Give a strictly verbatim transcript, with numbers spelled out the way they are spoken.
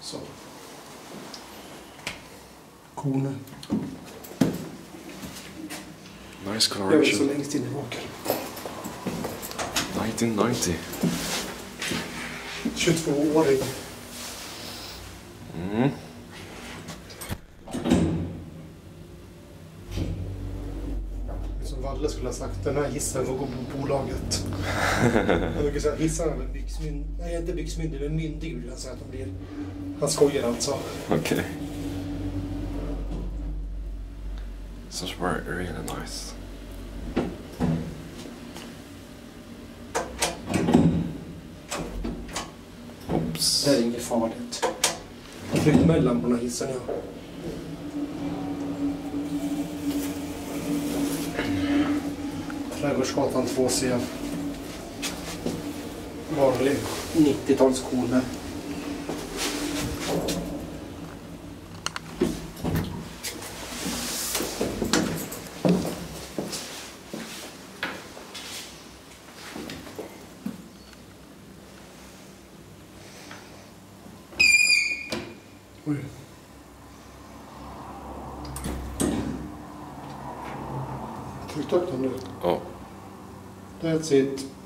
Så. KONE. Nice Jag är coloration. så längst in i baken. nittonhundranittio. tjugotvååring. Mm. Som Valle skulle ha sagt, den här hissen får gå på bolaget. Jag brukar säga att hissarna är byxmyndig. Nej, inte byxmyndig, men myndig vill jag säga att de blir. Han skojar alltså. Okej. Okay. Sounds really nice. Oops. Det är inget farligt. Flyttmellan på den här hissen, ja. Trädgårdsgatan två C. Vanlig nittio-tals KONE. Oj. Tryckte upp den nu. Ja. That's it.